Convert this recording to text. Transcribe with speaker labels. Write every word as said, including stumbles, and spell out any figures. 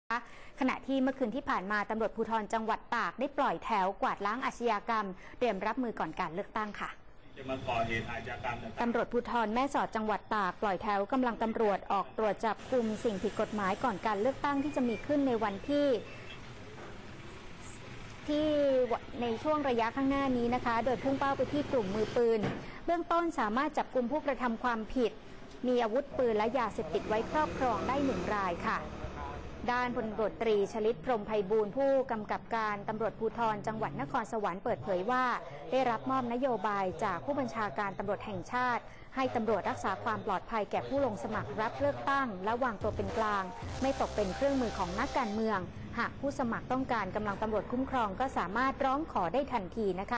Speaker 1: ขณะที่เมื่อคืนที่ผ่านมาตำรวจภูธรจังหวัดตากได้ปล่อยแถวกวาดล้างอาชญากรรมเตรียมรับมือก่อนการเลือกตั้งค่ะตำรวจภูธรแม่สอดจังหวัดตากปล่อยแถวกำลังตำรวจออกตรวจจับกลุ่มสิ่งผิดกฎหมายก่อนการเลือกตั้งที่จะมีขึ้นในวันที่ที่ในช่วงระยะข้างหน้านี้นะคะโดยพุ่งเป้าไปที่กลุ่มมือปืนเบื้องต้นสามารถจับกลุ่มผู้กระทำความผิดมีอาวุธปืนและยาเสพติดไว้ครอบครองได้หนึ่งรายค่ะด้านพลตำรวจตรีชลิตพรหมไพบูลย์ผู้กำกับการตำรวจภูธรจังหวัดนครสวรรค์เปิดเผยว่าได้รับมอบนโยบายจากผู้บัญชาการตำรวจแห่งชาติให้ตำรวจรักษาความปลอดภัยแก่ผู้ลงสมัครรับเลือกตั้งและวางตัวเป็นกลางไม่ตกเป็นเครื่องมือของนักการเมืองหากผู้สมัครต้องการกำลังตำรวจคุ้มครองก็สามารถร้องขอได้ทันทีนะคะ